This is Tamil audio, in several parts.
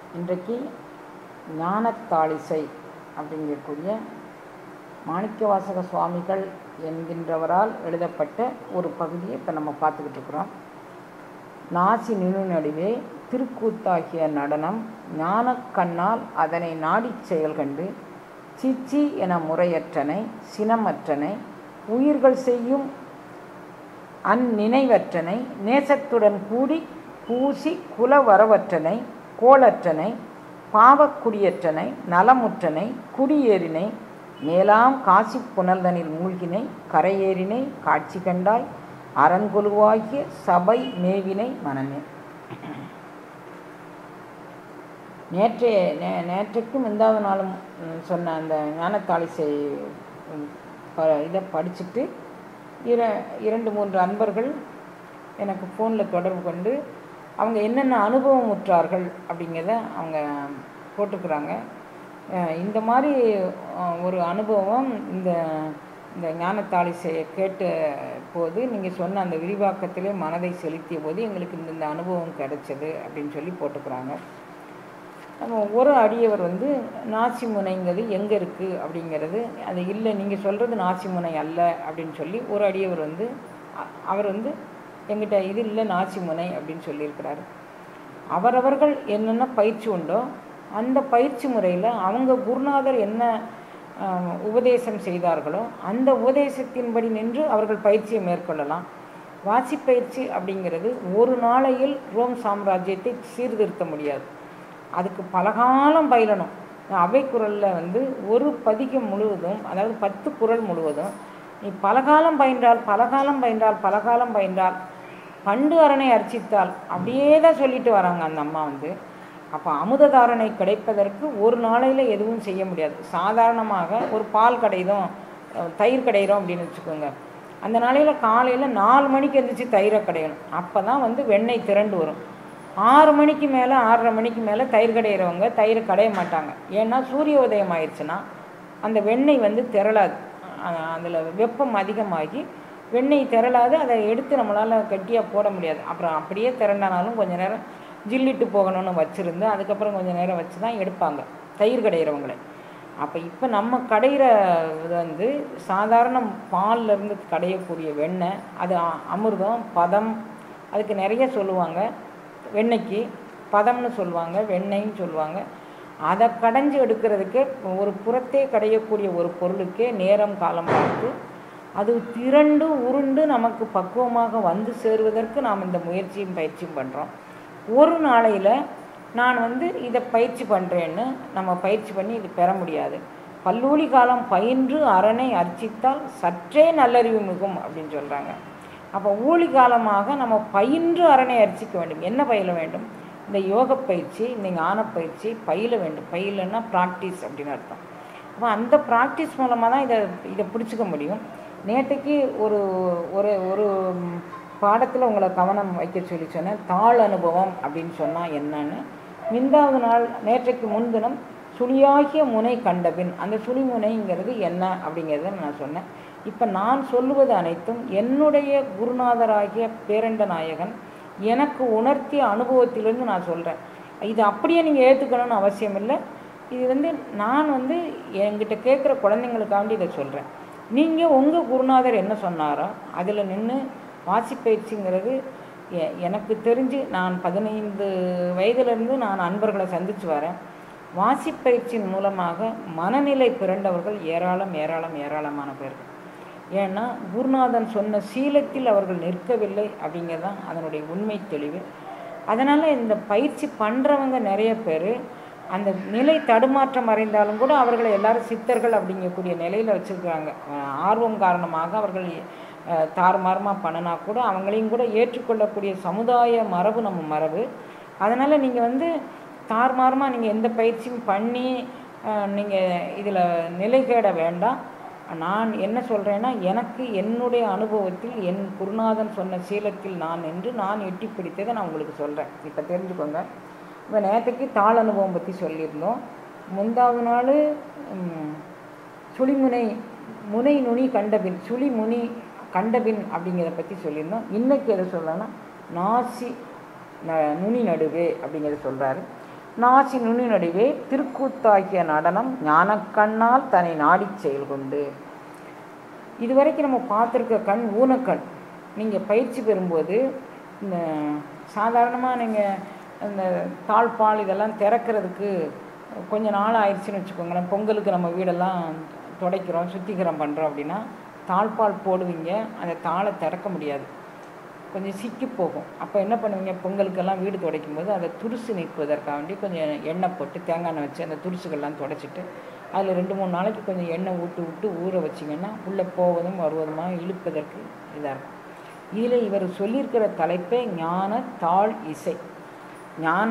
இன்றைக்கு ஞானத்தாழிசை அப்படிங்கக்கூடிய மாணிக்கவாசக சுவாமிகள் என்கின்றவரால் எழுதப்பட்ட ஒரு பகுதியை இப்போ நம்ம பார்த்துக்கிட்டு இருக்கிறோம். நாசி நினு நடுவே திருக்கூத்தாகிய நடனம் ஞான கண்ணால் அதனை நாடிச் செயல் கண்டு சிச்சி என முறையற்றனை சினமற்றனை உயிர்கள் செய்யும் அந்நினைவற்றனை நேசத்துடன் கூடி பூசி குலவரவற்றனை கோளற்றனை பாவக்குடியற்றனை நலமுற்றனை குடியேறினை மேலாம் காசி புனல்தனில் மூழ்கினை கரையேறினை காட்சி கண்டாய் அரண்கொலுவாகிய சபை மேவினை மனமே. நேற்றைக்கும் முந்தாவது நாளும் சொன்ன அந்த ஞானத்தாழிசை இதை படிச்சுட்டு 2-3 அன்பர்கள் எனக்கு ஃபோனில் தொடர்பு கொண்டு அவங்க என்னென்ன அனுபவம் உற்றார்கள் அப்படிங்கிறத அவங்க போட்டுக்கிறாங்க. இந்த மாதிரி ஒரு அனுபவம் இந்த ஞானத்தாழிசையை கேட்ட போது நீங்கள் சொன்ன அந்த விரிவாக்கத்திலே மனதை செலுத்திய போது எங்களுக்கு இந்த அனுபவம் கிடைச்சது அப்படின்னு சொல்லி போட்டுக்கிறாங்க. ஒரு அடியவர் நாசிமுனைங்கிறது எங்கே இருக்குது அப்படிங்கிறது அது இல்லை, நீங்கள் சொல்கிறது நாசிமுனை அல்ல அப்படின்னு சொல்லி ஒரு அடியவர் அவர் எங்கிட்ட இது இல்லை நாசிமுனை அப்படின்னு சொல்லியிருக்கிறாரு. அவரவர்கள் என்னென்ன பயிற்சி உண்டோ அந்த பயிற்சி முறையில் அவங்க குருநாதர் என்ன உபதேசம் செய்தார்களோ அந்த உபதேசத்தின்படி நின்று அவர்கள் பயிற்சியை மேற்கொள்ளலாம். வாசிப்பயிற்சி அப்படிங்கிறது ஒரு நாளையில் ரோம் சாம்ராஜ்யத்தை சீர்திருத்த முடியாது. அதுக்கு பலகாலம் பயிலணும். அவை குரலில் ஒரு பதிகம் முழுவதும், அதாவது 10 குறள் முழுவதும் நீ பலகாலம் பயின்றால் பண்டு அரணை அர்ச்சித்தால் அப்படியே தான் சொல்லிட்டு வராங்க அந்த அம்மா. அப்போ அமுததாரணை கிடைப்பதற்கு ஒரு நாளையில் எதுவும் செய்ய முடியாது. சாதாரணமாக ஒரு பால் கடையிறோம், தயிர் கடையிறோம் அப்படின்னு வச்சுக்கோங்க. அந்த நாளையில் காலையில் 4 மணிக்கு எழுந்திரிச்சு தயிரை கடையணும். அப்போ தான் வெண்ணெய் திரண்டு வரும். 6 மணிக்கு மேலே 6:30 மணிக்கு மேலே தயிர் கடையிறவங்க தயிரை கடைய மாட்டாங்க. ஏன்னா சூரிய உதயம் ஆயிடுச்சுன்னா அந்த வெண்ணெய் திரளாது, அதில் வெப்பம் அதிகமாகி வெண்ணெய் திரளாது. அதை எடுத்து நம்மளால் கட்டியாக போட முடியாது. அப்புறம் அப்படியே திரண்டானாலும் கொஞ்சம் நேரம் ஜில்லிட்டு போகணும்னு வச்சுருந்து அதுக்கப்புறம் கொஞ்சம் நேரம் வச்சு தான் எடுப்பாங்க தயிர் கடையிறவங்களை. அப்போ இப்போ நம்ம கடையிற சாதாரண பால்லேருந்து கடையக்கூடிய வெண்ணெய், அது அமிர்தம் பதம், அதுக்கு நிறைய சொல்லுவாங்க. வெண்ணெய்க்கு பதம்னு சொல்லுவாங்க, வெண்ணெய்ன்னு சொல்லுவாங்க. அதை கடைஞ்சி எடுக்கிறதுக்கே ஒரு புறத்தே கடையக்கூடிய ஒரு பொருளுக்கே நேரம் காலம் பார்த்து அது திரண்டு உருண்டு நமக்கு பக்குவமாக சேருவதற்கு நாம் இந்த முயற்சியும் பயிற்சியும் பண்ணுறோம். ஒரு நாளையில் நான் இதை பயிற்சி பண்ணுறேன்னு நம்ம பயிற்சி பண்ணி இது பெற முடியாது. பல்லூலி காலம் பயின்று அரணை அர்ச்சித்தால் சற்றே நல்லறிவு மிகும் அப்படின்னு சொல்கிறாங்க. அப்போ ஊழி காலமாக நம்ம பயின்று அரணை அர்ச்சிக்க வேண்டும். என்ன பயில வேண்டும்? இந்த யோக பயிற்சி, இந்த ஞான பயிற்சி பயில வேண்டும். பயிலன்னா ப்ராக்டிஸ் அப்படின்னு அர்த்தம். அப்போ அந்த ப்ராக்டிஸ் மூலமாக தான் இதை பிடிச்சிக்க முடியும். நேற்றுக்கு ஒரு ஒரு பாடத்தில் உங்களை கவனம் வைக்க சொல்லி சொன்னேன். தாழ் அனுபவம் அப்படின்னு சொன்னால் என்னன்னு. முந்தாவது நாள் நேற்றைக்கு முன்தினம் சுழியாகிய முனை கண்டபின் அந்த சுழிமுனைங்கிறது என்ன அப்படிங்கிறத நான் சொன்னேன். இப்போ நான் சொல்லுவது அனைத்தும் என்னுடைய குருநாதராகிய பேரண்ட நாயகன் எனக்கு உணர்த்திய அனுபவத்திலிருந்து நான் சொல்கிறேன். இது அப்படியே நீங்கள் ஏற்றுக்கணும்னு அவசியம் இல்லை. இது நான் என்கிட்ட கேட்குற குழந்தைங்களுக்காண்டி இதை சொல்கிறேன். நீங்கள் உங்கள் குருநாதர் என்ன சொன்னாரோ அதில் நின்று வாசிப்பயிற்சிங்கிறது எனக்கு தெரிஞ்சு நான் 15 வயதிலிருந்து நான் அன்பர்களை சந்தித்து வரேன். வாசிப்பயிற்சியின் மூலமாக மனநிலை பிறண்டவர்கள் ஏராளமான பேர்கள். ஏன்னா குருநாதன் சொன்ன சீலத்தில் அவர்கள் நிற்கவில்லை அப்படிங்கிறதான் அதனுடைய உண்மை தெளிவு. அதனால் இந்த பயிற்சி பண்ணுறவங்க நிறைய பேர் அந்த நிலை தடுமாற்றம் அடைந்தாலும் கூட அவர்களை எல்லாரும் சித்தர்கள் அப்படிங்கக்கூடிய நிலையில் வச்சுருக்காங்க. ஆர்வம் காரணமாக அவர்கள் தாறுமாறமாக பண்ணினா கூட அவங்களையும் கூட ஏற்றுக்கொள்ளக்கூடிய சமுதாய மரபு நம்ம மரபு. அதனால் நீங்கள் தாறுமாறமாக நீங்கள் எந்த பயிற்சியும் பண்ணி நீங்கள் இதில் நிலை கேட வேண்டாம். நான் என்ன சொல்கிறேன்னா, எனக்கு என்னுடைய அனுபவத்தில் என் குருநாதன் சொன்ன சீலத்தில் நான் நின்று நான் எட்டி பிடித்ததை நான் உங்களுக்கு சொல்கிறேன். இப்போ தெரிஞ்சுக்கோங்க. இப்போ நேற்றுக்கு தாழ் அனுபவம் பற்றி சொல்லியிருந்தோம். முந்தாவது நாள் முனை நுனி கண்டபின் சுழிமுனி கண்டபின் அப்படிங்கிறத பற்றி சொல்லியிருந்தோம். இன்றைக்கி எதை சொல்லணும்னா நாசி நுனி நடுவே அப்படிங்கிறத சொல்கிறாரு. நாசி நுனி நடுவே திருக்கூத்தாகிய நடனம் ஞானக்கண்ணால் தன்னை நாடிச் செயல் கொண்டு. இதுவரைக்கும் நம்ம பார்த்துருக்க கண் ஊனக்கண். நீங்கள் பயிற்சி பெறும்போது இந்த சாதாரணமாக நீங்கள் இந்த தாழ்பால் இதெல்லாம் திறக்கிறதுக்கு கொஞ்சம் நாள் ஆயிடுச்சுன்னு வச்சுக்கோங்களேன். பொங்கலுக்கு நம்ம வீடெல்லாம் துடைக்கிறோம், சுத்திகரம் பண்ணுறோம் அப்படின்னா தாழ்பால் போடுவீங்க, அந்த தாளை திறக்க முடியாது, கொஞ்சம் சிக்கி போகும். அப்போ என்ன பண்ணுவீங்க, பொங்கலுக்கெல்லாம் வீடு துடைக்கும் போது அதை துருசு நீக்குவதற்காக வேண்டி கொஞ்சம் எண்ணெய் போட்டு தேங்காய் எண்ணெய் வச்சு அந்த துருசுகள்லாம் துடைச்சிட்டு அதில் 2-3 நாளைக்கு கொஞ்சம் எண்ணெய் விட்டு ஊற வச்சிங்கன்னா உள்ளே போவதும் வருவதுமாக இழுப்பதற்கு இதாக இருக்கும். இதில் இவர் சொல்லியிருக்கிற தலைப்பே ஞான தாழ் இசை. ஞான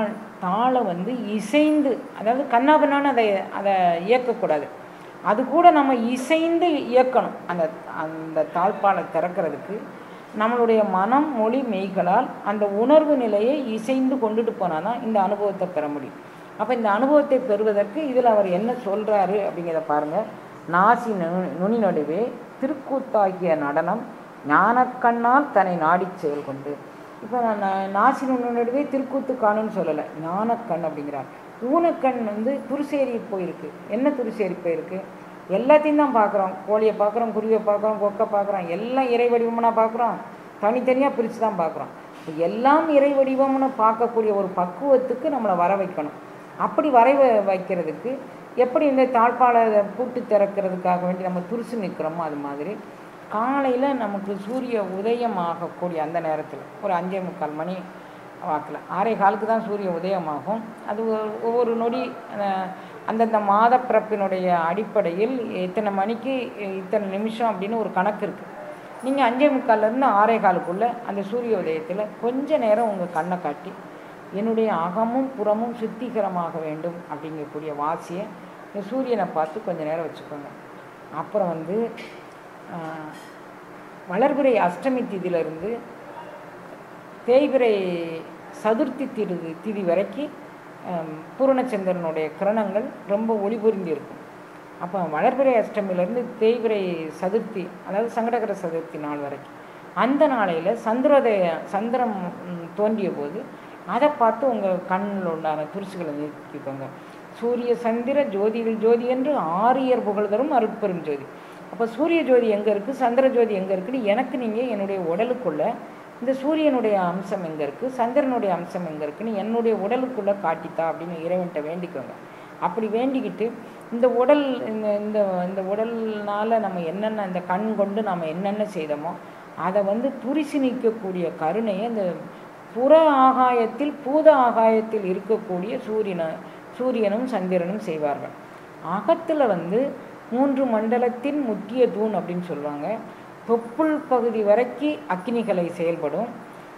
தாளை இசைந்து, அதாவது கண்ணாபண்ணான்னு அதை இயக்கக்கூடாது, அது கூட நம்ம இசைந்து இயக்கணும். அந்த தாழ்பாலை திறக்கிறதுக்கு நம்மளுடைய மனம் மொழி மெய்களால் அந்த உணர்வு நிலையை இசைந்து கொண்டுட்டு போனால் தான் இந்த அனுபவத்தை பெற முடியும். அப்போ இந்த அனுபவத்தை பெறுவதற்கு இதில் அவர் என்ன சொல்கிறாரு அப்படிங்கிறத பாருங்கள். நாசி நுனி நடுவே திருக்கூத்தாகிய நடனம் ஞானக்கண்ணால் தன்னை நாடிச் செயல் கொண்டு. இப்போ நான் நாசி நுனி நடுவே திருக்கூத்து காணுன்னு சொல்லலை, ஞானக்கண் அப்படிங்கிறார். ஊனக்கண் துருசேரி போயிருக்கு. என்ன துருசேரி போயிருக்கு? எல்லாத்தையும் தான் பார்க்குறோம். கோழியை பார்க்குறோம், குருவியை பார்க்குறோம், கொக்கை பார்க்குறோம், எல்லாம் இறை வடிவம்னா பார்க்குறோம், தனித்தனியாக பிரித்து தான் பார்க்குறோம். எல்லாம் இறை வடிவம்னு பார்க்கக்கூடிய ஒரு பக்குவத்துக்கு நம்மளை வர வைக்கணும். அப்படி வைக்கிறதுக்கு எப்படி இந்த தாழ்பாலை பூட்டு திறக்கிறதுக்காக வேண்டி நம்ம துருசு நிற்கிறோமோ அது மாதிரி காலையில் நமக்கு சூரிய உதயம் ஆகக்கூடிய அந்த நேரத்தில் ஒரு 5:45 மணி வாக்கில் 6:15 தான் சூரிய உதயமாகும். அது ஒவ்வொரு நொடி அந்தந்த மாத பிறப்பினுடைய அடிப்படையில் இத்தனை மணிக்கு இத்தனை நிமிஷம் அப்படின்னு ஒரு கணக்கு இருக்குது. நீங்கள் 5:45 6:15 அந்த சூரிய உதயத்தில் கொஞ்ச நேரம் உங்கள் கண்ணை காட்டி என்னுடைய அகமும் புறமும் சுத்திகரமாக வேண்டும் அப்படிங்கக்கூடிய வாசியை இந்த சூரியனை பார்த்து கொஞ்சம் நேரம் வச்சுக்கோங்க. அப்புறம் வளர்பிறை அஷ்டமி திதியிலிருந்து தேய்பிறை சதுர்த்தி திதி வரைக்கும் பூரணச்சந்திரனுடைய கிரணங்கள் ரொம்ப ஒளிபுரிந்து இருக்கும். அப்போ வளர்பிறை அஷ்டமியிலேருந்து தேய்பிறை சதுர்த்தி, அதாவது சங்கடகர சதுர்த்தி நாள் வரைக்கும் அந்த நாளையில் சந்திரம் தோன்றிய போது அதை பார்த்து உங்கள் கண்ணில் உண்டான துருசுகளை நீக்கிக்கோங்க. சூரிய சந்திர ஜோதிகள் ஜோதி என்று 6 இயர் புகழ்தரும் அருட்பெரும் ஜோதி. அப்போ சூரிய ஜோதி எங்கே இருக்குது, சந்திர ஜோதி எங்கே இருக்குன்னு எனக்கு நீங்கள் என்னுடைய உடலுக்குள்ளே இந்த சூரியனுடைய அம்சம் எங்கே இருக்குது, சந்திரனுடைய அம்சம் எங்கே இருக்குன்னு என்னுடைய உடலுக்குள்ளே காட்டித்தா அப்படின்னு இறைவன்கிட்ட வேண்டிக்கோங்க. அப்படி வேண்டிக்கிட்டு இந்த உடல் இந்த உடல்னால் நம்ம என்னென்ன இந்த கண் கொண்டு நம்ம என்னென்ன செய்தோமோ அதை துரிசி நீக்கக்கூடிய கருணையை இந்த புற ஆகாயத்தில் பூத ஆகாயத்தில் இருக்கக்கூடிய சூரியனும் சந்திரனும் செய்வார்கள். அகத்தில் 3 மண்டலத்தின் முக்கிய தூண் அப்படின்னு சொல்லுவாங்க. தொப்புள் பகுதி வரைக்கும் அக்னிகளை செயல்படும்,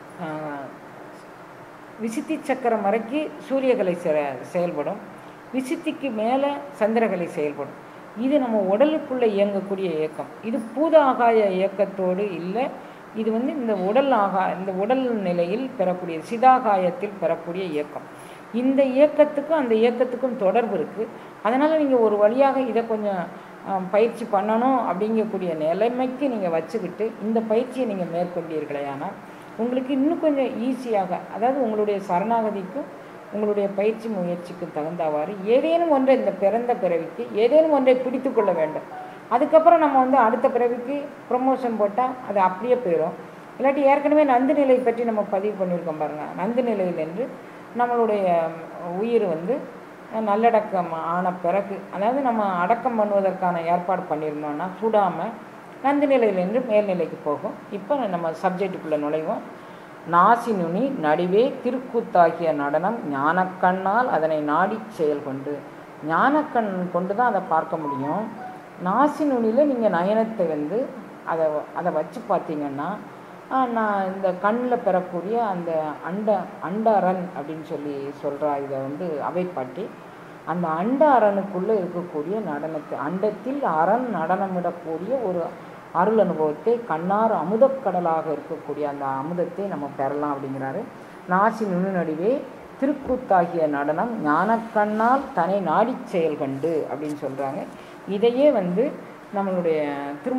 விசித்தி சக்கரம் வரைக்கும் சூரியகலை செயல்படும், விசித்திக்கு மேலே சந்திரகலை செயல்படும். இது நம்ம உடலுக்குள்ளே இயங்கக்கூடிய இயக்கம். இது பூத ஆகாய இயக்கத்தோடு இல்லை, இது இந்த உடல் நிலையில் பெறக்கூடிய சிதாகாயத்தில் பெறக்கூடிய இயக்கம். இந்த இயக்கத்துக்கும் அந்த இயக்கத்துக்கும் தொடர்பு இருக்குது. அதனால் நீங்கள் ஒரு வழியாக இதை கொஞ்சம் பயிற்சி பண்ணணும் அப்படிங்கக்கூடிய நிலைமைக்கு நீங்கள் வச்சுக்கிட்டு இந்த பயிற்சியை நீங்கள் மேற்கொண்டீர்களே ஆனால் உங்களுக்கு இன்னும் கொஞ்சம் ஈஸியாக, அதாவது உங்களுடைய சரணாகதிக்கும் உங்களுடைய பயிற்சி முயற்சிக்கும் தகுந்தவாறு ஏதேனும் ஒன்றை இந்த பிறந்த பிறவிக்கு ஏதேனும் ஒன்றை பிடித்து கொள்ள வேண்டும். அதுக்கப்புறம் நம்ம அடுத்த பிறவிக்கு ப்ரொமோஷன் போட்டால் அது அப்படியே போயிடும். இல்லாட்டி ஏற்கனவே நந்து நிலை பற்றி நம்ம பதிவு பண்ணியிருக்கோம் பாருங்கள். நந்து நிலையில் என்று நம்மளுடைய உயிர் நல்லடக்கம் ஆன பிறகு, அதாவது நம்ம அடக்கம் பண்ணுவதற்கான ஏற்பாடு பண்ணியிருந்தோம்னா சுடாமல் நந்து நிலையிலேருந்து மேல்நிலைக்கு போகும். இப்போ நம்ம சப்ஜெக்டுக்குள்ளே நுழைவோம். நாசி நுனி நடுவே திருக்கூத்தாகிய நடனம் ஞானக்கண்ணால் அதனை நாடி செயல் கொண்டு. ஞானக்கண் கொண்டு தான் அதை பார்க்க முடியும். நாசி நுனியில் நீங்கள் நயனத்தை அதை வச்சு பார்த்தீங்கன்னா நான் இந்த கண்ணில் பெறக்கூடிய அந்த அண்ட அரண் அப்படின்னு சொல்கிறா. இதை அவைப்பாட்டி அந்த அண்ட அரணுக்குள்ளே இருக்கக்கூடிய நடனத்தை, அண்டத்தில் அரண் நடனமிடக்கூடிய ஒரு அருள் அனுபவத்தை கண்ணார் அமுதக்கடலாக இருக்கக்கூடிய அந்த அமுதத்தை நம்ம பெறலாம் அப்படிங்கிறாரு. நாசி நுனி நடுவே திருக்கூத்தாகிய நடனம் ஞானக்கண்ணால் தன்னை நாடி செயல் கண்டு அப்படின்னு சொல்கிறாங்க. இதையே நம்மளுடைய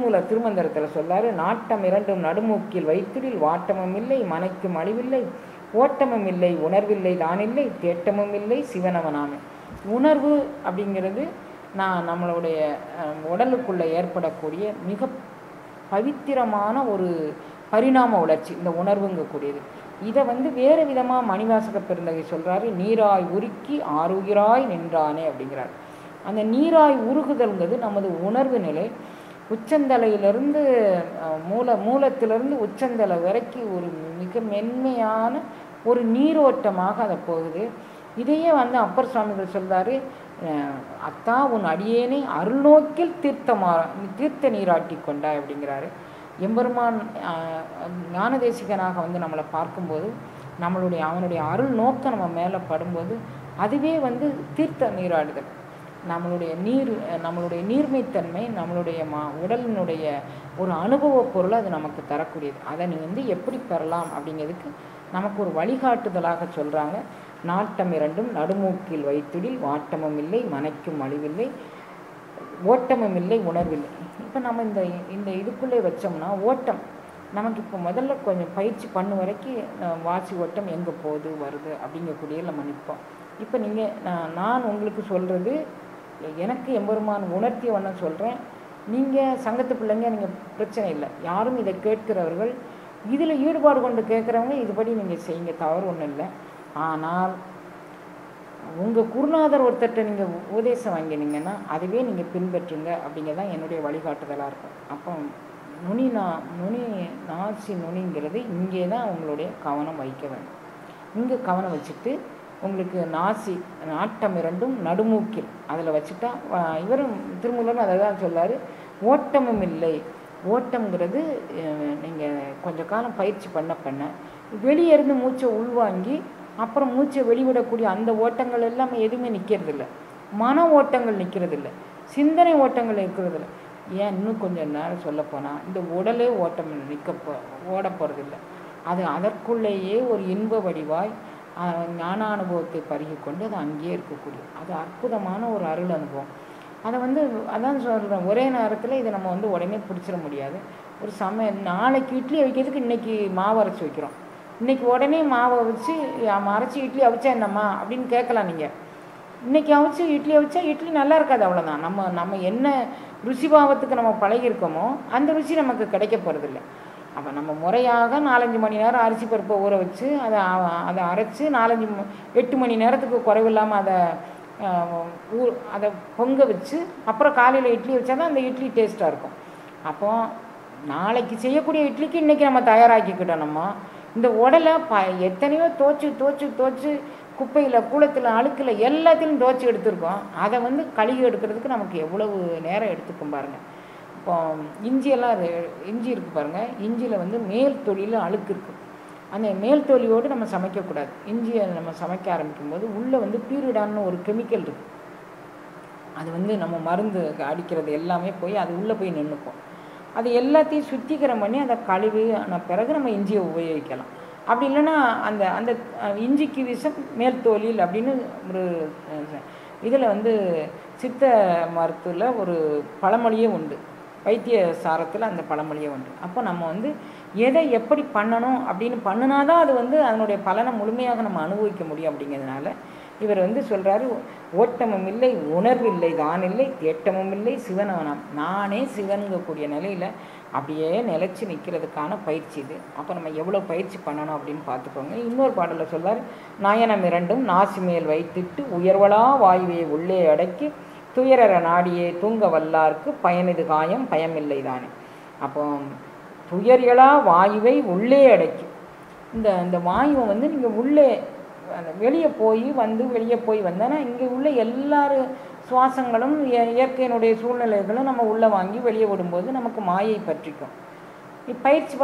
திருமந்திரத்தில் சொல்லாரு. நாட்டம் 2 நடுமூக்கில் வைத்திடில் வாட்டமும் இல்லை மனைக்கும் அழிவில்லை ஓட்டமும் இல்லை உணர்வில்லை தானில்லை தேட்டமும் இல்லை சிவனவனாமே. உணர்வு அப்படிங்கிறது நம்மளுடைய உடலுக்குள்ளே ஏற்படக்கூடிய மிக பவித்திரமான ஒரு பரிணாம வளர்ச்சி இந்த உணர்வுங்கக்கூடியது. இதை வேறு விதமாக மணிவாசக பெருந்தகை சொல்கிறாரு, நீராய் உருக்கி ஆறுகிறாய் நின்றானே அப்படிங்கிறார். அந்த நீராய் உருகுதல்ங்கிறது நமது உணர்வு நிலை. உச்சந்தலையிலிருந்து மூலத்திலிருந்து உச்சந்தலை வரைக்கும் ஒரு மிக மென்மையான ஒரு நீரோட்டமாக அதை போகுது. இதையே அப்பர் சுவாமிகள் சொல்கிறாரு, அத்தா உன் அடியேனை அருள்நோக்கில் தீர்த்த நீராட்டி கொண்டாய் அப்படிங்கிறாரு. எம்பெருமான் ஞானதேசிகனாக நம்மளை பார்க்கும்போது அவனுடைய அருள் நோக்கம் நம்ம மேலே படும்போது அதுவே தீர்த்த நீராடுதல். நம்மளுடைய நீர்மைத்தன்மை நம்மளுடைய உடலினுடைய ஒரு அனுபவ பொருள் அது நமக்கு தரக்கூடியது. அதை நீ எப்படி பெறலாம் அப்படிங்கிறதுக்கு நமக்கு ஒரு வழிகாட்டுதலாக சொல்கிறாங்க. நாட்டம் இரண்டும் நடுமூக்கில் வைத்துடில் வாட்டமும் இல்லை மனைக்கும் அழிவில்லை ஓட்டமும் இல்லை உணர்வில்லை. இப்போ நம்ம இந்த இதுக்குள்ளே வச்சோம்னா ஓட்டம் நமக்கு இப்போ முதல்ல கொஞ்சம் பயிற்சி பண்ண வரைக்கும் வாசி ஓட்டம் எங்கே போகுது வருது அப்படிங்கக்கூடிய நம்ம நிற்போம். இப்போ நான் உங்களுக்கு சொல்கிறது எனக்கு எம்பெருமான் உணர்த்திய ஒன்று சொல்கிறேன். நீங்கள் சங்கத்து பிள்ளைங்க, நீங்கள் பிரச்சனை இல்லை, யாரும் இதை கேட்கிறவர்கள் இதில் ஈடுபாடு கொண்டு கேட்குறவங்க இதுபடி நீங்கள் செய்யுங்க, தவறு ஒன்றும் இல்லை. ஆனால் உங்கள் குருநாதர் ஒருத்தர்கிட்ட நீங்கள் உபதேசம் வாங்கினீங்கன்னா அதுவே நீங்கள் பின்பற்றுங்க அப்படிங்கிறதான் என்னுடைய வழிகாட்டுதலாக இருக்கும். அப்போ நுனி நாசி நுனிங்கிறது இங்கே தான் உங்களுடைய கவனம் வைக்க வேண்டும். இங்கே கவனம் வச்சுட்டு உங்களுக்கு நாட்டம் இரண்டும் நடுமூக்கில் அதில் வச்சுட்டா இவரும் திருமூலரும் அதை தான் சொல்லார். ஓட்டமும் இல்லை. ஓட்டம்ங்கிறது நீங்கள் கொஞ்சம் காலம் பயிற்சி பண்ண வெளியே இருந்து மூச்சை உள்வாங்கி அப்புறம் மூச்சை வெளிவிடக்கூடிய அந்த ஓட்டங்கள் எல்லாமே எதுவுமே நிற்கிறதில்ல. மன ஓட்டங்கள் நிற்கிறதில்ல, சிந்தனை ஓட்டங்கள் இருக்கிறதில்ல. ஏன் இன்னும் கொஞ்சம் நேரம் சொல்லப்போனால் இந்த உடலே ஓட்டம் ஓட போகிறதில்லை. அது அதற்குள்ளேயே ஒரு இன்ப வடிவாய் ஞான அனுபவத்தை பருகி கொண்டு அது அங்கேயே இருக்கக்கூடிய அது அற்புதமான ஒரு அருள் அனுபவம். அதை அதான் சொல்கிறேன், ஒரே நேரத்தில் இதை நம்ம உடனே பிடிச்சிட முடியாது. ஒரு நாளைக்கு இட்லி வைக்கிறதுக்கு இன்றைக்கி மாவு அரைச்சி வைக்கிறோம், இன்றைக்கி உடனே மாவை வச்சு அரைச்சி இட்லி அவிச்சா என்னம்மா அப்படின்னு கேட்கலாம். நீங்கள் இன்றைக்கி இட்லி அவிச்சா இட்லி நல்லா இருக்காது, அவ்வளோதான். நம்ம என்ன ருசி பாவத்துக்கு நம்ம பழகிருக்கோமோ அந்த ருசி நமக்கு கிடைக்க போகிறதில்ல. அப்போ நம்ம முறையாக 4-5 மணி நேரம் அரிசி பருப்பை ஊற வச்சு அதை அரைச்சி 8 மணி நேரத்துக்கு குறைவில்லாமல் அதை பொங்க வச்சு அப்புறம் காலையில் இட்லி வச்சா தான் அந்த இட்லி டேஸ்ட்டாக இருக்கும். அப்போது நாளைக்கு செய்யக்கூடிய இட்லிக்கு இன்றைக்கி நம்ம தயாராக்கிக்கிட்டோம். நம்ம இந்த உடலை எத்தனையோ தோச்சு குப்பையில் கூளத்தில் அழுக்கில் எல்லாத்தையும் துவச்சி எடுத்துருக்கோம். அதை கழுகி எடுக்கிறதுக்கு நமக்கு எவ்வளவு நேரம் எடுத்துக்கும் பாருங்கள். இப்போ இஞ்சி இருக்குது பாருங்கள், இஞ்சியில் மேல் தொலியில் அழுக்கு இருக்குது. அந்த மேல் தொலியோடு நம்ம சமைக்கக்கூடாது. இஞ்சியை நம்ம சமைக்க ஆரம்பிக்கும்போது உள்ளே பீரிடான்னு ஒரு கெமிக்கல் இருக்குது. அது நம்ம மருந்து அடிக்கிறது எல்லாமே போய் அது உள்ளே போய் நின்றுக்கும். அது எல்லாத்தையும் சுத்திகரம் பண்ணி அதை கழுவி பிறகு நம்ம இஞ்சியை உபயோகிக்கலாம். அப்படி இல்லைன்னா அந்த இஞ்சிக்கு விஷம் மேல் தோலில் அப்படின்னு ஒரு இதில் சித்த மருத்துவத்தில் ஒரு பழமொழியே உண்டு, வைத்திய சாரத்தில் அந்த பழமொழியே உண்டு. அப்போ நம்ம எதை எப்படி பண்ணணும் அப்படின்னு பண்ணினாதான் அது அதனுடைய பலனை முழுமையாக நம்ம அனுபவிக்க முடியும். அப்படிங்கிறதுனால இவர் சொல்கிறாரு, ஓட்டமும் இல்லை உணர்வில்லை தானில்லை தேட்டமும் இல்லை சிவனவனாம். நானே சிவனுங்கக்கூடிய நிலையில் அப்படியே நிலச்சி நிற்கிறதுக்கான பயிற்சி இது. அப்போ நம்ம எவ்வளோ பயிற்சி பண்ணணும் அப்படின்னு பார்த்துக்கோங்க. இன்னொரு பாடலில் சொல்கிறார், நயனம் இரண்டும் நாசி மேல் வைத்திட்டு உயர்வலா வாயுவை உள்ளே அடக்கி துயரற நாடியே தூங்க வல்லார்க்கு பயனிது காயம் பயமில்லை தானே. அப்போ துயர்களா வாயுவை உள்ளே அடக்கி இந்த வாயுவை நீங்கள் உள்ளே வெளியே போய் வந்தேன்னா இங்கே உள்ள எல்லாரும் சுவாசங்களும் இயற்கையினுடைய சூழ்நிலைகளும் நம்ம உள்ளே வாங்கி வெளியே விடும்போது நமக்கு மாயை பற்றிக்கும். பயிற்சி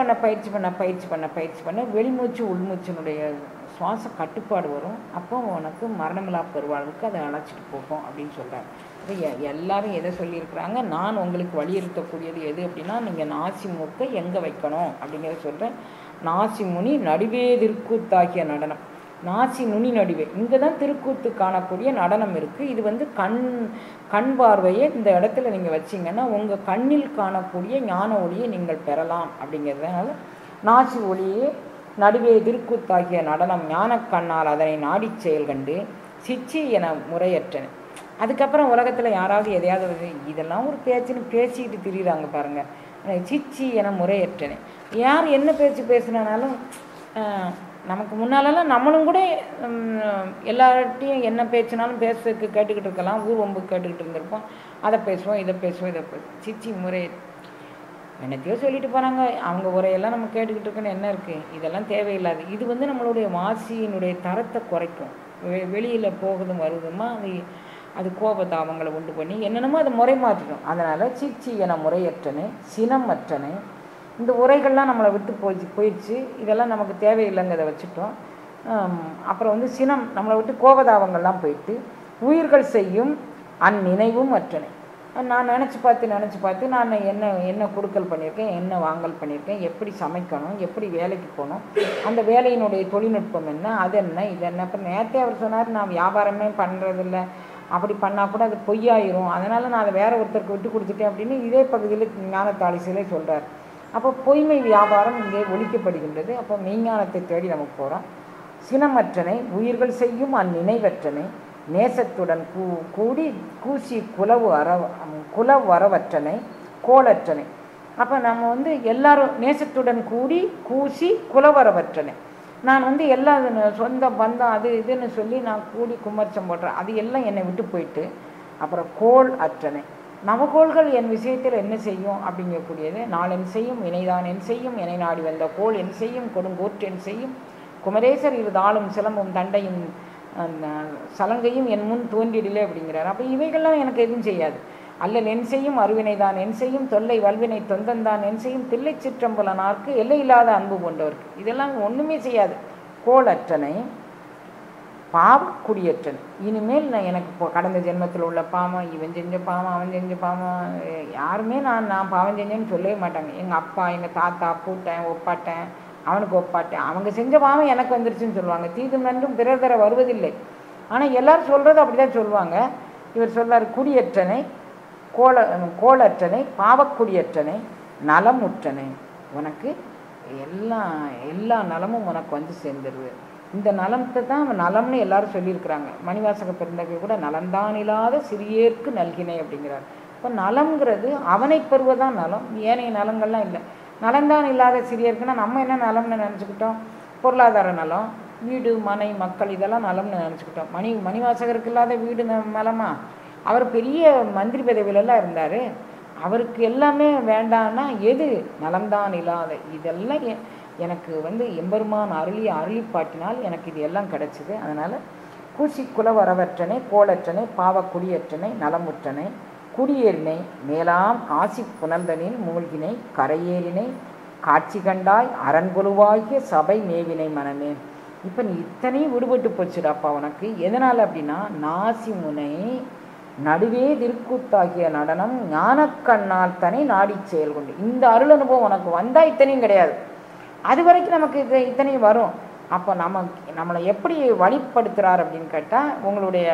பண்ண வெளிமூச்சு உள்மூச்சினுடைய சுவாச கட்டுப்பாடு வரும். அப்போ உனக்கு மரணமில்லா பெருவாழ்வுக்கு அதை அழைச்சிட்டு போகும் அப்படின்னு சொல்கிறாங்க. எல்லாரும் எதை சொல்லியிருக்கிறாங்க, நான் உங்களுக்கு வலியுறுத்தக்கூடியது எது அப்படின்னா, நீங்கள் நாசி மூக்கை எங்கே வைக்கணும் அப்படிங்கிறத சொல்கிறேன். நாசி முனி நடுவே திருக்கூத்தாகிய நடனம், நாசி நுனி நடுவே இங்கே தான் திருக்கூத்து காணக்கூடிய நடனம் இருக்குது. இது கண் பார்வையை இந்த இடத்துல நீங்கள் வச்சிங்கன்னா உங்கள் கண்ணில் காணக்கூடிய ஞான ஒளியை நீங்கள் பெறலாம். அப்படிங்கிறதுனால நாசி ஒளியே நடுவே திருக்கூத்தாகிய நடனம் ஞானக்கண்ணால் அதனை நாடிச் செயல் கண்டு சிச்சி என முறையற்றன. அதுக்கப்புறம் உலகத்தில் யாராவது எதையாவது இதெல்லாம் ஒரு பேச்சுன்னு பேசிக்கிட்டு திரிகிறாங்க பாருங்கள். சிச்சி என முறையற்றன. யார் என்ன பேச்சு பேசுனாலும் நமக்கு முன்னாலெல்லாம் நம்மளும் கூட எல்லார்ட்டையும் என்ன பேச்சுனாலும் பேசுறதுக்கு கேட்டுக்கிட்டு இருக்கலாம். ஊர் வம்பு கேட்டுக்கிட்டு இருந்திருப்போம். அதை பேசுவோம், இதை பேசுவோம், இதை பேசுவோம். சிச்சி முறை என்னத்தையோ சொல்லிட்டு போகிறாங்க. அவங்க உரையெல்லாம் நம்ம கேட்டுக்கிட்டு இருக்குன்னு என்ன இருக்குது? இதெல்லாம் தேவையில்லாது. இது வந்து நம்மளுடைய வாசியினுடைய தரத்தை குறைக்கும். வெளியில் போகுதும் வருதுமா அது கோபதாபங்களை உண்டு பண்ணி என்னென்னமோ அதை முறை மாற்றிடும். அதனால் சிச்சி என முறையற்றனை சினம் அற்றனை. இந்த உரைகள்லாம் நம்மளை விட்டு போயிடுச்சு. இதெல்லாம் நமக்கு தேவையில்லைங்கிறத வச்சுட்டோம். அப்புறம் வந்து சினம் நம்மளை விட்டு கோபதாபங்கள்லாம் போயிட்டு உயிர்கள் செய்யும் அந்நினைவும் அற்றனை. நான் நினச்சி பார்த்து நான் என்ன கொடுக்கல் பண்ணியிருக்கேன், என்ன வாங்கல் பண்ணியிருக்கேன், எப்படி சமைக்கணும், எப்படி வேலைக்கு போகணும், அந்த வேலையினுடைய தொழில்நுட்பம் என்ன, அது என்ன, இது என்ன. இப்போ நேற்றே அவர் சொன்னார், நான் வியாபாரமே பண்ணுறதில்ல, அப்படி பண்ணால் கூட அது பொய்யாயிரும், அதனால் நான் அதை வேற ஒருத்தருக்கு விட்டு கொடுத்துட்டேன் அப்படின்னு இதே பகுதியில் ஞானத்தாளிசிலே சொல்கிறார். அப்போ பொய்மை வியாபாரம் இங்கே ஒழிக்கப்படுகின்றது. அப்போ மெய்ஞானத்தை தேடி நமக்கு போகிறோம். சினமற்றனை உயிர்கள் செய்யும் அந்நினைவற்றனை நேசத்துடன் கூடி கூசி குலவரவற்றனை கோலற்றனை. அப்போ நம்ம வந்து எல்லாரும் நேசத்துடன் கூடி கூசி குலவரவற்றனை. நான் வந்து எல்லா சொந்த பந்தம் அது இதுன்னு சொல்லி நான் கூடி கும்மரிச்சம் போடுறேன். அது எல்லாம் என்னை விட்டு போயிட்டு அப்புறம் கோல் அற்றனை. நவகோள்கள் என் விஷயத்தில் என்ன செய்யும் அப்படிங்கக்கூடியது. நாள் என் செய்யும் வினைதான் என் செய்யும் என நாடி வந்த கோள் என் செய்யும் கொடுங்கோற்று என் செய்யும் குமரேசர் இரு தாளும் சிலம்பும் தண்டையும் சலங்கையும் என் முன் தோன்றிடிலே அப்படிங்கிறார். அப்போ இவைகள்லாம் எனக்கு எதுவும் செய்யாது. அல்லல் என் செய்யும் அருவினை தான் என் செய்யும் தொல்லை வல்வினை தொந்தந்தான் என் செய்யும் தில்லை சிற்றம்பலனார்க்கு எல்லை இல்லாத அன்பு கொண்டவருக்கு. இதெல்லாம் ஒன்றுமே செய்யாது. கோலற்றனை பாவக்குடியற்றன். இனிமேல் நான் எனக்கு இப்போ கடந்த ஜென்மத்தில் உள்ள பாவம், இவன் செஞ்ச பாவம், அவன் செஞ்ச பாவம், யாருமே நான் பாவம் செஞ்சேன்னு சொல்லவே மாட்டாங்க. எங்கள் அப்பா, எங்கள் தாத்தா, பூட்டேன், ஒப்பாட்டேன், அவனுக்கு ஒப்பாட்டேன், அவங்க செஞ்ச பாவம் எனக்கு வந்துருச்சுன்னு சொல்லுவாங்க. தீதும் நன்றும் பிறர் தர வருவதில்லை. ஆனால் எல்லோரும் சொல்கிறது அப்படி தான் சொல்லுவாங்க. இவர் சொல்கிறார், குடியற்றனை கோலற்றனை பாவக்குடியற்றனை நலமுற்றனை. உனக்கு எல்லா நலமும் உனக்கு வந்து சேர்ந்துருது. இந்த நலத்தை தான் நலம்னு எல்லாரும் சொல்லியிருக்கிறாங்க. மணிவாசக பெருந்தகை கூட நலம்தான் இல்லாத சிறியேற்கு நல்கினை அப்படிங்கிறார். இப்போ நலம்ங்கிறது அவனை பெறுவதான் நலம், ஏனைய நலங்கள்லாம் இல்லை. நலம்தான் இல்லாத சிறியருக்குன்னா நம்ம என்ன நலம்னு நினச்சிக்கிட்டோம்? பொருளாதார நலம், வீடு மனை மக்கள், இதெல்லாம் நலம்னு நினச்சிக்கிட்டோம். மணிவாசகருக்கு இல்லாத வீடு நலமா? அவர் பெரிய மந்திரி பதவியிலெல்லாம் இருந்தார். அவருக்கு எல்லாமே வேண்டான்னா எது நலம்தான் இல்லாத? இதெல்லாம் எனக்கு வந்து எம்பெருமான் அருளிப்பாட்டினால் எனக்கு இது எல்லாம் கிடச்சிது. அதனால் கூசி குலவரவற்றனை கோலற்றனை பாவக்குடியற்றனை நலமுற்றனை குடியேறினை மேலாம் காசி புனர்ந்தனில் மூழ்கினை கரையேறினை காட்சி கண்டாய் அரண்கொலுவாகிய சபை மேவினை மனமே. இப்போ நீ இத்தனையும் விடுபட்டு போச்சுடாப்பா உனக்கு. எதனால் அப்படின்னா, நாசி முனை நடுவே திருக்கூத்தாகிய நடனம் ஞானக்கண்ணால் தனி நாடி செயல் கொண்டு. இந்த அருள் அனுபவம் உனக்கு வந்தால் இத்தனையும் கிடையாது. அது வரைக்கும் நமக்கு இத்தனையும் வரும். அப்போ நம்மளை எப்படி வழிப்படுத்துகிறார் அப்படின்னு கேட்டால், உங்களுடைய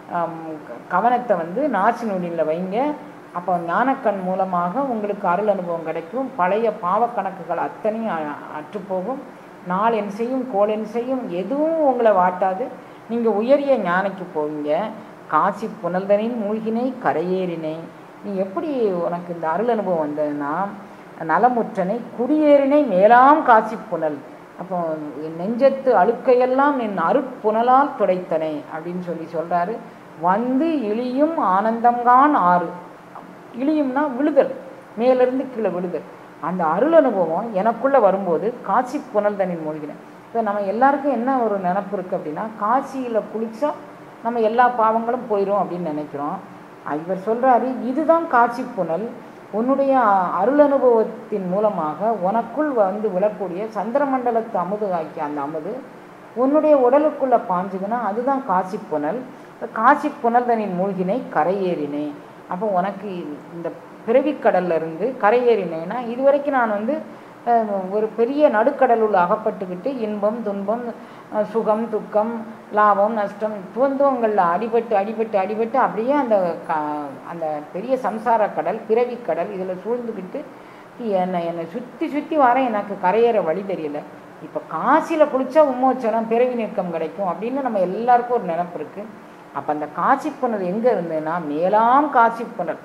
கவனத்தை வந்து நாசி நொடியில் வைங்க. அப்போ ஞானக்கண் மூலமாக உங்களுக்கு அருள் அனுபவம் கிடைக்கும். பழைய பாவக்கணக்குகள் அத்தனையும் அற்றுப்போகும். நாள் என் செய்யும் கோள் என் செய்யும் எதுவும் உங்களை வாட்டாது. நீங்கள் உயரிய ஞானிக்கு போவீங்க. காசி புனல்தனின் மூழ்கினை கரையேறினை. நீ எப்படி உனக்கு இந்த அருள் அனுபவம் வந்ததுன்னா, நலமுற்றனை குடியேறினை மேலாம் காசி புனல். அப்போ நெஞ்சத்து அழுக்கையெல்லாம் நின் அருட்புனலால் துடைத்தனை அப்படின்னு சொல்கிறாரு. வந்து இழியும் ஆனந்தம்கான் ஆறு. இழியும்னா விழுதல், மேலிருந்து கீழே விழுதல். அந்த அருள் அனுபவம் எனக்குள்ளே வரும்போது காசி புனல்தனின் மூழ்கினேன். இப்போ நம்ம எல்லாருக்கும் என்ன ஒரு நினப்பு இருக்குது அப்படின்னா, காசியில் குளித்தா நம்ம எல்லா பாவங்களும் போயிடும் அப்படின்னு நினைக்கிறோம். இவர் சொல்கிறாரு, இதுதான் காட்சி புனல். உன்னுடைய அருள் அனுபவத்தின் மூலமாக உனக்குள் வந்து விழக்கூடிய சந்திரமண்டலத்து அமுது ஆக்கிய அந்த அமுது உன்னுடைய உடலுக்குள்ளே பாஞ்சுதுன்னா அதுதான் காசி புனல். காசி புனல்தனின் மூழ்கினை கரையேறினே. அப்போ உனக்கு இந்த பிறவிக்கடல்ல இருந்து கரையேறினேன்னா, இதுவரைக்கும் நான் வந்து ஒரு பெரிய நடுக்கடலுள் அகப்பட்டுக்கிட்டு இன்பம் துன்பம் சுகம் துக்கம் லாபம் நஷ்டம் துவந்துவங்களில் அடிபட்டு அப்படியே அந்த பெரிய சம்சார கடல் பிறவிக்கடல் இதில் சூழ்ந்துக்கிட்டு என்னை சுற்றி வரேன். எனக்கு கரையேற வழி தெரியல. இப்போ காசியில் குளித்தா விமோச்சனம் பிறவி நீக்கம் கிடைக்கும் அப்படின்னு நம்ம எல்லாருக்கும் ஒரு நினப்பு இருக்குது. அப்போ அந்த காசிப்புணர் எங்கே இருந்ததுன்னா மேலாம் காசிப்புணர்.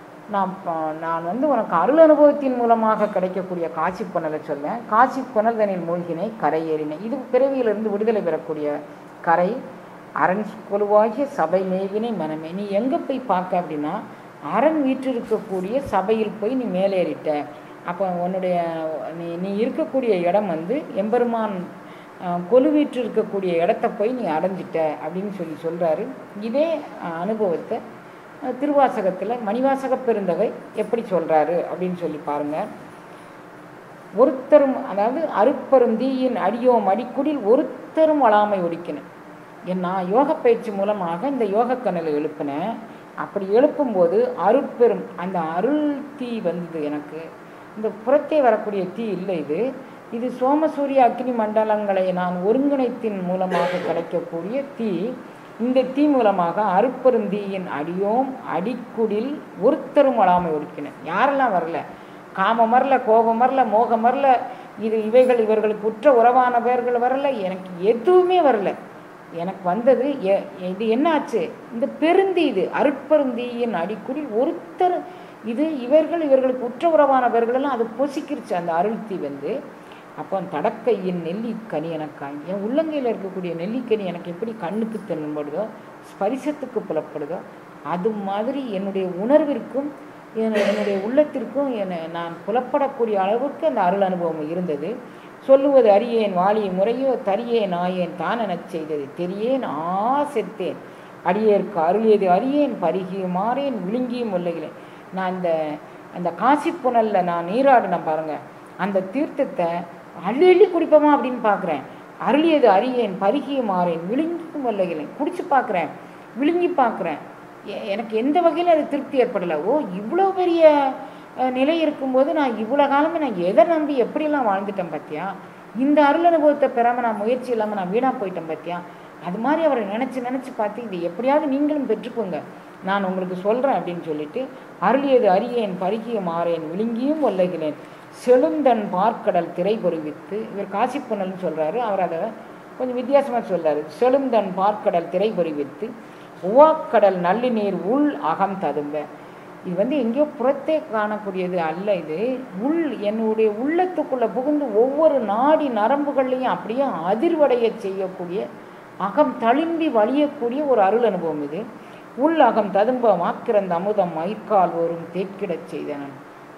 நான் வந்து உனக்கு அருள் அனுபவத்தின் மூலமாக கிடைக்கக்கூடிய காசிப்புணலை சொல்வேன். காசிப்புணல் தனில் மூழ்கினை கரையேறினை. இது பிறவியிலிருந்து விடுதலை பெறக்கூடிய கரை. அரண் கொலுவாகிய சபை மேவினை மனமே. நீ எங்கே போய் பார்க்க அப்படின்னா அரண் வீற்றிருக்கக்கூடிய சபையில் போய் நீ மேலேறிட்ட. அப்போ உன்னுடைய நீ இருக்கக்கூடிய இடம் வந்து எம்பெருமான் கொலுவீற்று இருக்கக்கூடிய இடத்த போய் நீ அடைஞ்சிட்ட அப்படின்னு சொல்கிறாரு. இதே அனுபவத்தை திருவாசகத்தில் மணிவாசக பெருந்தகை எப்படி சொல்கிறாரு அப்படின்னு சொல்லி பாருங்கள். ஒருத்தரும், அதாவது அருப்பெரும் தீயின் அடியோம் அடிக்குடில் ஒருத்தரும் வளாமை ஒடுக்கினேன். நான் யோக பயிற்சி மூலமாக இந்த யோக கனலை எழுப்பினேன். அப்படி எழுப்பும்போது அருட்பெரும் அந்த அருள் தீ வந்தது. எனக்கு இந்த புறத்தே வரக்கூடிய தீ இல்லை, இது சோமசூரிய அக்னி மண்டலங்களை நான் ஒருங்கிணைத்தின் மூலமாக கிடைக்கக்கூடிய தீ. இந்த தீ மூலமாக அருட்பெரும் தீயின் அடியோம் அடிக்குடில் ஒருத்தரும் வளாமை ஒடுக்கினேன். யாரெல்லாம் வரல, காமம் வரல, கோபம் வரல, மோகம் வரல, இவைகள் இவர்களுக்கு உற்ற உறவான பேர்கள் வரல, எனக்கு எதுவுமே வரல. எனக்கு வந்தது இது என்னாச்சு, இந்த பெருந்தி, இது அருட்பெருந்தீயின் அடிக்குடில் ஒருத்தர், இது இவர்களுக்கு உற்ற உறவானவர்களெல்லாம் அது பொசிக்கிருச்சு அந்த அருள்த்தி வந்து. அப்போ தடக்கையின் நெல்லிக்கனி எனக்காய், என் உள்ளங்கையில் இருக்கக்கூடிய நெல்லிக்கனி எனக்கு எப்படி கண்ணுக்கு தென்படுதோ ஸ்பரிசத்துக்கு புலப்படுதோ அது மாதிரி என்னுடைய உணர்விற்கும் என்னுடைய உள்ளத்திற்கும் நான் புலப்படக்கூடிய அளவுக்கு அந்த அருள் அனுபவம் இருந்தது. சொல்லுவது அறியேன் வாழி முறையோ தரியேன் ஆயேன் தானெனச் செய்தது தெரியேன் செத்தேன் அடியேற்கு அருளியது அறியேன் பருகியும் மாறேன் விழுங்கியும் ஒல்லுகிறேன். நான் அந்த காசிப்புணலில் நான் நீராடின பாருங்கள், அந்த தீர்த்தத்தை அள்ளி குடிப்போமா அப்படின்னு பார்க்குறேன். அருளியது அறியேன் பருகியும் மாறேன் விழுங்கியும் ஒல்லுகிறேன். குடிச்சு பார்க்குறேன், விழுங்கி பார்க்குறேன். எனக்கு எந்த வகையில் அது திருப்தி ஏற்படலை. இவ்வளோ பெரிய நிலை இருக்கும்போது நான் இவ்வளோ காலமே நான் எதை நம்பி எப்படியெல்லாம் வாழ்ந்துட்டேன் பார்த்தியா, இந்த அருள் அனுபவத்தை பெறாமல் நான் முயற்சி இல்லாமல் நான் வீணாக போயிட்டேன் பார்த்தியா. அது மாதிரி அவரை நினச்சி பார்த்து இது எப்படியாவது நீங்களும் பெற்றுக்கோங்க, நான் உங்களுக்கு சொல்கிறேன் அப்படின்னு சொல்லிட்டு அருளியது அறியேன் பருகிய மாறேன் விழுங்கியும் ஒல்லுகிறேன் செழுந்தன் பார்க்கடல் திரை பொறிவித்து. இவர் காசிப்புணல்னு சொல்கிறாரு, அவர் அதை கொஞ்சம் வித்தியாசமாக சொல்கிறாரு. செழுந்தன் பார்க்கடல் திரை பொறிவித்து உவாக்கடல் நல்லி நீர் உள் அகம் ததும்ப. இது வந்து எங்கேயோ புறத்தே காணக்கூடியது அல்ல, இது என்னுடைய உள்ளத்துக்குள்ளே புகுந்து ஒவ்வொரு நாடி நரம்புகள்லையும் அப்படியே அதிர்வடைய செய்யக்கூடிய அகம் தழும்பி வழியக்கூடிய ஒரு அருள் அனுபவம் இது. உள் அகம் ததும்ப மாக்கிறந்த அமுதம் மயிர்கால் வரும் தேக்கிடச் செய்தனன்.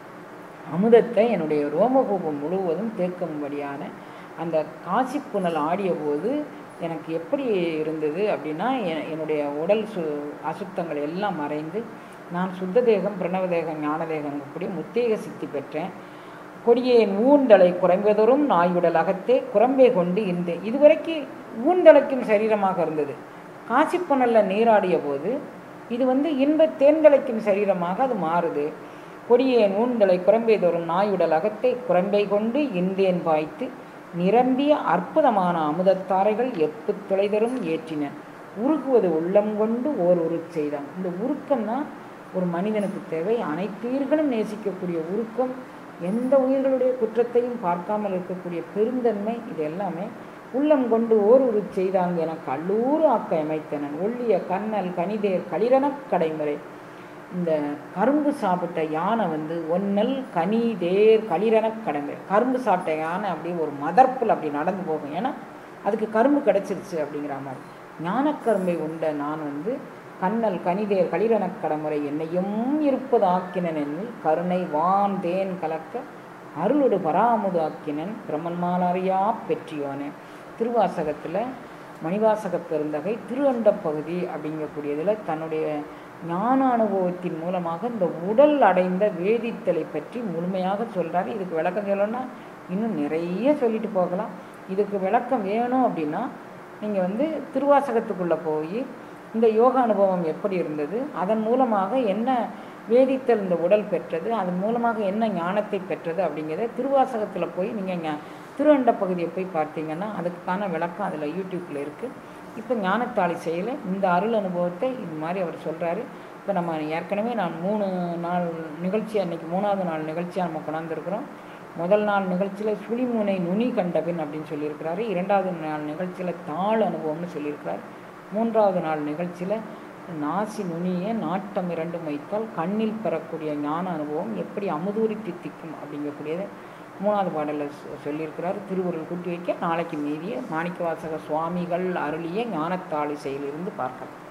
அமுதத்தை என்னுடைய ரோமகூபம் முழுவதும் தேக்கும்படியான அந்த காசிப்புணல் ஆடிய போது எனக்கு எப்படி இருந்தது அப்படின்னா, என்னுடைய உடல் அசுத்தங்கள் எல்லாம் மறைந்து நான் சுத்த தேகம் பிரணவ தேகம் ஞான தேகம் கூடிய முத்தேக சித்தி பெற்றேன். கொடியேன் ஊந்தலை குறைவதோறும் நாயுடல் அகத்தே குரம்பே கொண்டு இருந்தேன். இதுவரைக்கும் ஊந்தலைக்கும் சரீரமாக இருந்தது. காசிப்புணலில் நீராடிய போது இது வந்து இன்ப தேர்ந்தலைக்கும் சரீரமாக அது மாறுது. கொடியேன் ஊந்தலை குரம்பே தோறும் நாயுடல் அகத்தே குரம்பை கொண்டு இந்தேன் பாய்த்து நிரம்பிய அற்புதமான அமுதத்தாரைகள் எப்பு தொலைதரும் ஏற்றின. உருகுவது உள்ளம் கொண்டு ஓர் உருச் செய்தான். இந்த உருக்கம்னா ஒரு மனிதனுக்கு தேவை. அனைத்து உயிர்களும் நேசிக்கக்கூடிய உருக்கம், எந்த உயிர்களுடைய குற்றத்தையும் பார்க்காமல் இருக்கக்கூடிய பெருந்தன்மை, இது எல்லாமே உள்ளம் கொண்டு ஓர் உருச் செய்தாங்க என கல்லூர் ஆக்க அமைத்தனன். ஒள்ளிய கண்ணல் கனிதேர் களிரனக் கடைமுறை. இந்த கரும்பு சாப்பிட்ட யானை வந்து ஒன்னல் கனி தேர் களிரனக் கடமை. கரும்பு சாப்பிட்ட யானை அப்படியே ஒரு மதர்ப்பில் அப்படி நடந்து போகும், ஏன்னா அதுக்கு கரும்பு கிடச்சிருச்சு அப்படிங்கிற மாதிரி. ஞானக்கரும்பை உண்ட நான் வந்து கண்ணல் கனிதேர் களிரனக் கடமுறை என்னையும் இருப்பது ஆக்கினன் கருணை வான் தேன் கலக்க அருளோடு பராமுது ஆக்கினன் பிரம்மன்மாலறியா பெற்றியோனே. திருவாசகத்தில் மணிவாசக பெருந்தகை திருஅண்ட பகுதி அப்படிங்கக்கூடியதில் தன்னுடைய ஞான அனுபவத்தின் மூலமாக இந்த உடல் அடைந்த வேதித்தலை பற்றி முழுமையாக சொல்கிறார். இதுக்கு விளக்கம் சொல்லணும்னா இன்னும் நிறைய சொல்லிட்டு போகலாம். இதுக்கு விளக்கம் வேணும் அப்படின்னா நீங்கள் வந்து திருவாசகத்துக்குள்ளே போய் இந்த யோக அனுபவம் எப்படி இருந்தது, அதன் மூலமாக என்ன வேதித்தல் இந்த உடல் பெற்றது, அதன் மூலமாக என்ன ஞானத்தை பெற்றது அப்படிங்கிறத திருவாசகத்தில் போய் நீங்கள் திருஅண்ட பகுதியை போய் பார்த்தீங்கன்னா அதுக்கான விளக்கம் அதில் யூடியூப்பில் இருக்குது. இப்போ ஞானத்தாளி செயலை இந்த அருள் அனுபவத்தை இது மாதிரி அவர் சொல்கிறாரு. இப்போ நம்ம ஏற்கனவே நான் 3 நாள் நிகழ்ச்சி, அன்றைக்கி 3வது நாள் நிகழ்ச்சியாக நம்ம கொண்டாந்துருக்குறோம். முதல் நாள் நிகழ்ச்சியில் சுழிமுனை நுனி கண்டபின் அப்படின்னு சொல்லியிருக்கிறாரு. 2வது நாள் நிகழ்ச்சியில் தாள் அனுபவம்னு சொல்லியிருக்கிறார். 3வது நாள் நிகழ்ச்சியில் நாசி நுனிய நாட்டம் 2 வைத்தால் கண்ணில் பெறக்கூடிய ஞான அனுபவம் எப்படி அமுதூரி தித்திக்கும் அப்படிங்கக்கூடியதை 3வது பாடலில் சொல்லியிருக்கிறார். திருவுருள் கூட்டி வைக்க நாளைக்கு மீதிய மாணிக்கவாசக சுவாமிகள் அருளிய ஞானத்தாளிசையிலிருந்து பார்க்கலாம்.